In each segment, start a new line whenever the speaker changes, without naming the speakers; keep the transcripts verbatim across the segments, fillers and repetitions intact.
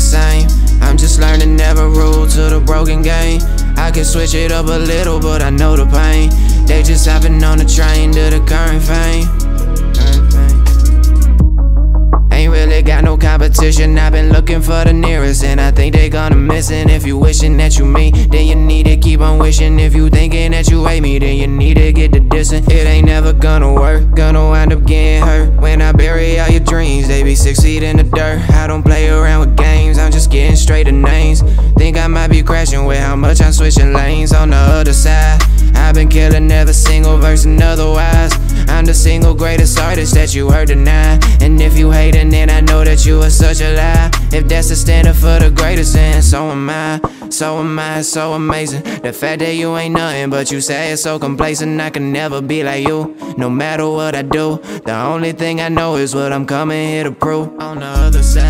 same. I'm just learning, never rule to the broken game. I can switch it up a little, but I know the pain. They just hopping on the train to the current fame. Current fame. Ain't really got no competition, I've been looking for the nearest, and I think they gonna miss it. If you wishing that you me, then you need to keep on wishing. If you thinking that you hate me, then you need to get the distance. It ain't never gonna work, gonna wind up getting hurt. When I bury all your dreams, they be six feet in the dirt. I don't play around with games, I'm just getting straight to names. Think I might be crashing with how much I'm switching lanes. On the other side, I've been killing every single verse and otherwise. I'm the single greatest artist that you heard tonight. And if you hating, then I know that you are such a lie. If that's the standard for the greatest, then so am I. So am I, so amazing. The fact that you ain't nothing, but you say it's so complacent. I can never be like you, no matter what I do. The only thing I know is what I'm coming here to prove. On the other side,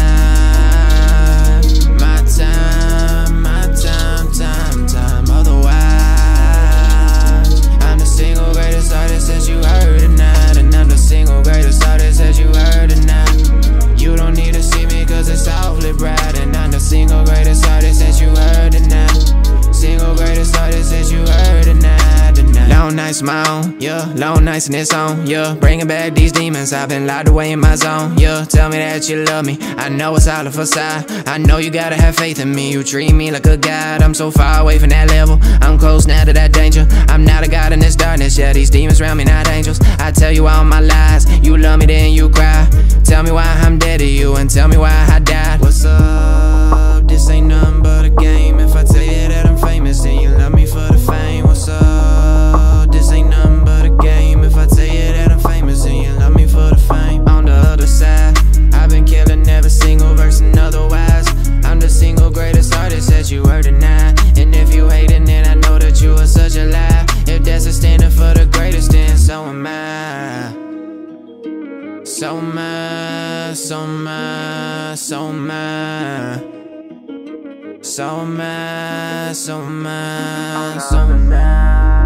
my time, my time, time, time. Otherwise, I'm the single greatest artist that you heard tonight. And I'm the single greatest artist that you heard tonight. You don't need to see me cause it's awfully bright. And I'm the single greatest artist that you heard tonight. Single greatest artist that you heard tonight, tonight. Long nights my own, yeah, long nights and it's on, yeah. Bringing back these demons, I've been locked away in my zone, yeah. Tell me that you love me, I know it's all a facade. I know you gotta have faith in me, you treat me like a god. I'm so far away from that level, I'm close now to that danger. I'm not a god in this darkness, yeah, these demons around me not angels. I tell you all my lies, you love me then you cry. Tell me why I'm dead to you and tell me why I died. What's up, this ain't nothing but a game. If I tell you that I'm famous, then you love me for the fame. What's up, this ain't nothing but a game. If I tell you that I'm famous, then you love me for the fame. On the other side, I've been killing every single verse and otherwise. I'm the single greatest artist that you heard tonight. And if you hating, then I know that you are such a lie. If that's a standard for the greatest, then so am I. So am I, so am I, so am I. So am I, so am I, so am I.